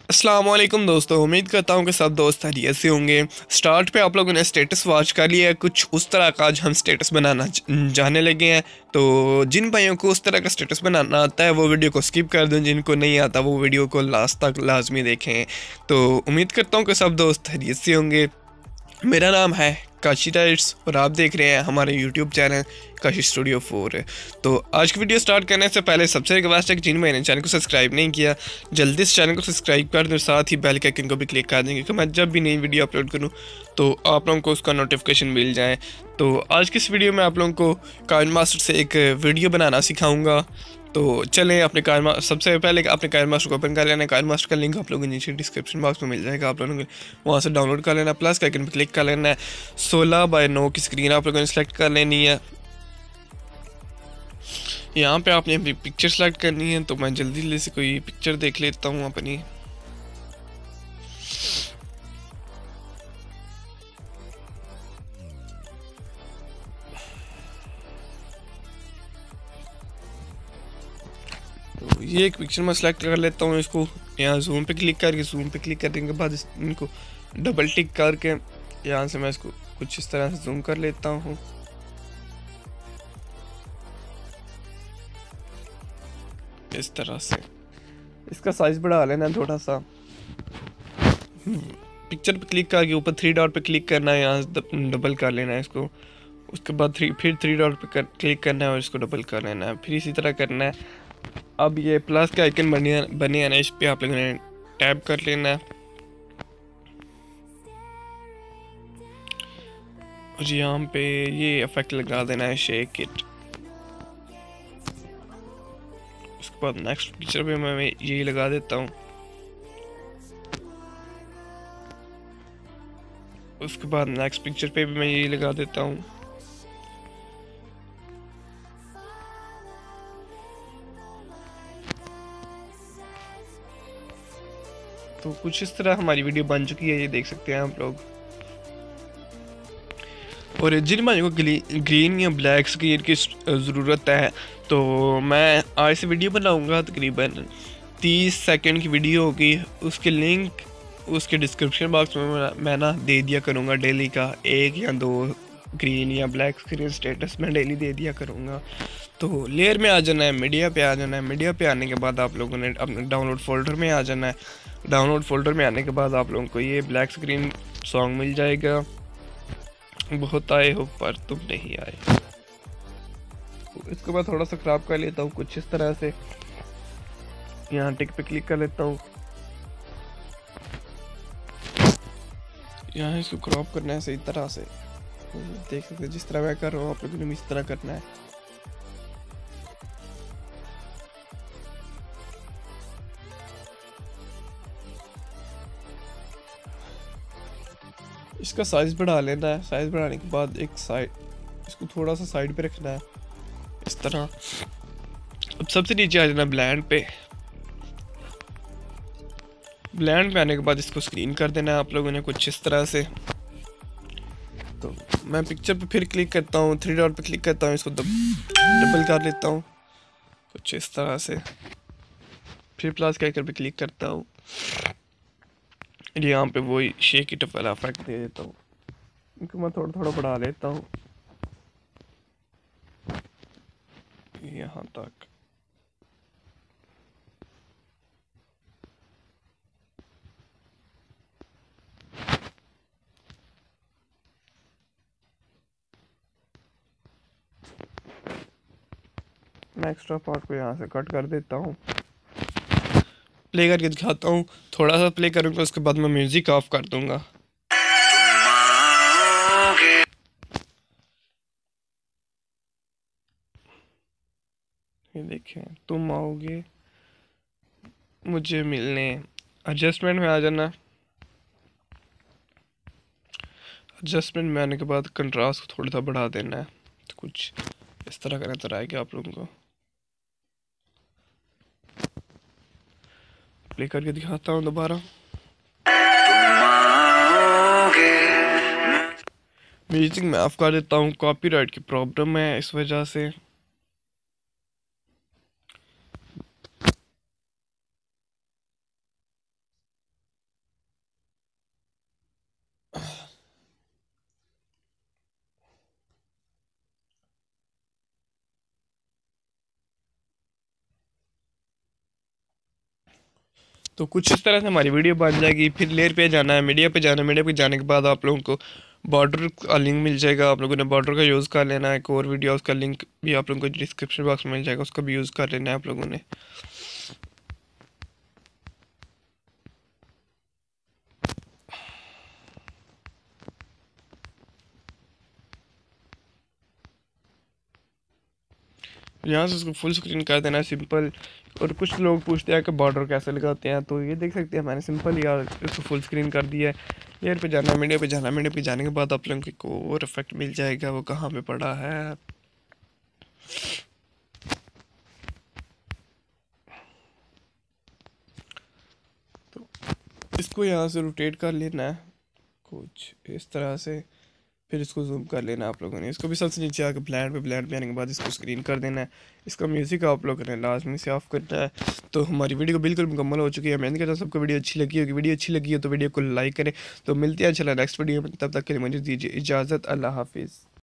अस्सलाम वालेकुम दोस्तों, उम्मीद करता हूँ कि सब दोस्त खैरियत से होंगे। स्टार्ट पे आप लोगों ने स्टेटस वॉच कर लिया है, कुछ उस तरह का आज हम स्टेटस बनाना जाने लगे हैं। तो जिन भाइयों को उस तरह का स्टेटस बनाना आता है वो वीडियो को स्किप कर दें, जिनको नहीं आता वो वीडियो को लास्ट तक लाजमी देखें। तो उम्मीद करता हूँ कि सब दोस्त खैरियत से होंगे। मेरा नाम है काशी टाइट्स और आप देख रहे हैं हमारे यूट्यूब चैनल काशी स्टूडियो 4। तो आज की वीडियो स्टार्ट करने से पहले सबसे रिक्वेस्ट है कि जिन मैंने चैनल को सब्सक्राइब नहीं किया जल्दी इस चैनल को सब्सक्राइब कर दें और साथ ही बेल के आइकन को भी क्लिक कर दें, क्योंकि मैं जब भी नई वीडियो अपलोड करूं तो आप लोगों को उसका नोटिफिकेशन मिल जाए। तो आज की इस वीडियो में आप लोगों को काइन मास्टर से एक वीडियो बनाना सिखाऊँगा। तो चलें अपने सबसे पहले अपने काइन मास्टर को ओपन कर लेना है। काइन मास्टर का लिंक आप लोगों को नीचे डिस्क्रिप्शन बॉक्स में मिल जाएगा, आप लोगों को वहाँ से डाउनलोड कर लेना। प्लस का आइकन पर क्लिक कर लेना है। 16:9 की स्क्रीन आप लोगों ने सेलेक्ट कर लेनी है। यहाँ पे आपने अपनी पिक्चर सेलेक्ट करनी है, तो मैं जल्दी से कोई पिक्चर देख लेता हूँ अपनी। तो ये एक पिक्चर मैं सेलेक्ट कर लेता हूँ। इसको यहाँ जूम पे क्लिक करके, जूम पे क्लिक करने के बाद इनको डबल टिक करके यहाँ से मैं इसको कुछ इस तरह से जूम कर लेता हूँ। इस तरह से इसका साइज बढ़ा लेना है थोड़ा सा। पिक्चर पे क्लिक करके ऊपर 3 डॉट पे क्लिक करना है, यहाँ से डबल कर लेना है इसको। उसके बाद फिर 3 डॉट पे क्लिक करना है और इसको डबल कर लेना है, फिर इसी तरह करना है। अब ये प्लस का आइकन बने है ना, इस पे आप लोगों ने टैप कर लेना है और यहाँ पे ये इफेक्ट लगा देना है, शेक इट। उसके बाद नेक्स्ट पिक्चर पे मैं यही लगा देता हूँ। उसके बाद नेक्स्ट पिक्चर पे भी मैं यही लगा देता हूँ। तो कुछ इस तरह हमारी वीडियो बन चुकी है, ये देख सकते हैं आप लोग। और जिन भाइयों को ग्रीन या ब्लैक स्क्रीन की ज़रूरत है, तो मैं आज से वीडियो बनाऊंगा। तकरीबन 30 सेकंड की वीडियो होगी, उसके लिंक उसके डिस्क्रिप्शन बॉक्स में मैं ना दे दिया करूँगा। डेली का 1 या 2 ग्रीन या ब्लैक स्क्रीन स्टेटस मैं डेली दे दिया करूँगा। तो लेयर में आ जाना है, मीडिया पे आ जाना है। मीडिया पे आने के बाद आप लोगों ने अपने डाउनलोड फोल्डर में आ जाना है। डाउनलोड फोल्डर में आने के बाद आप लोगों को ये ब्लैक स्क्रीन सॉन्ग मिल जाएगा, बहुत आए हो पर तुम नहीं आए। तो इसको मैं थोड़ा सा खराब कर लेता हूँ कुछ इस तरह से। यहाँ टिक पे क्लिक कर लेता हूँ, यहाँ इसको क्रॉप करना है सही तरह से। देख सकते हैं जिस तरह मैं कर रहा हूँ, आप लोगों ने भी इस तरह करना है। इसका साइज बढ़ा लेना है। साइज बढ़ाने के बाद एक साइड इसको थोड़ा सा साइड पे रखना है इस तरह। अब सबसे नीचे आ जाना ब्लेंड पे। ब्लेंड पे आने के बाद इसको स्क्रीन कर देना है आप लोगों ने कुछ इस तरह से। तो मैं पिक्चर पे फिर क्लिक करता हूँ, 3 डॉट पे क्लिक करता हूँ, इसको डबल कर लेता हूँ कुछ इस तरह से। फिर प्लस के आइकन पे क्लिक करता हूँ, यहाँ पे वही शेक इट वाला इफेक्ट दे देता हूँ। इनको मैं थोड़ा थोड़ा बढ़ा लेता हूँ यहाँ तक। मैं एक्स्ट्रा पार्ट को यहाँ से कट कर देता हूँ। प्ले करके दिखाता हूँ, थोड़ा सा प्ले करूँगा, उसके बाद मैं म्यूजिक ऑफ कर दूंगा। ये देखें, तुम आओगे मुझे मिलने। एडजस्टमेंट में आ जाना। एडजस्टमेंट में आने के बाद कंट्रास्ट को थोड़ा सा बढ़ा देना है। तो कुछ इस तरह का नजर आएगा आप लोगों को। प्ले करके दिखाता हूँ दोबारा। म्यूजिक में ऑफ कर देता हूँ, कॉपीराइट की प्रॉब्लम है इस वजह से। तो कुछ इस तरह से हमारी वीडियो बन जाएगी। फिर लेयर पे जाना है, मीडिया पे जाना है, मीडिया पे जाने के बाद आप लोगों को बॉर्डर का लिंक मिल जाएगा, आप लोगों ने बॉर्डर का यूज़ कर लेना है। एक और वीडियो उसका लिंक भी आप लोगों को डिस्क्रिप्शन बॉक्स में मिल जाएगा, उसका भी यूज़ कर लेना है आप लोगों ने। यहाँ से उसको फुल स्क्रीन कर देना है सिंपल। और कुछ लोग पूछते हैं कि बॉर्डर कैसे लगाते हैं, तो ये देख सकते हैं मैंने सिंपल यार इसको फुल स्क्रीन कर दिया है। लेयर पे जाना है, मीडिया पे जाना है, मीडिया पे जाने के बाद आप लोगों को एक और इफेक्ट मिल जाएगा, वो कहाँ पे पड़ा है। तो इसको यहाँ से रोटेट कर लेना है कुछ इस तरह से, फिर इसको जूम कर लेना है आप लोगों ने। इसको भी सबसे नीचे आके ब्लैंड पे आने के बाद इसको स्क्रीन कर देना है। इसका म्यूज़िक आप लोगों ने लाजमी से ऑफ करना है। तो हमारी वीडियो बिल्कुल मुकम्मल हो चुकी है। मैं नहीं कहता सबको वीडियो अच्छी लगी होगी, वीडियो अच्छी लगी है तो वीडियो को लाइक करें। तो मिलते हैं चला नेक्स्ट वीडियो में, तब तक के लिए मुझे दीजिए इजाज़त। अल्लाह हाफिज़।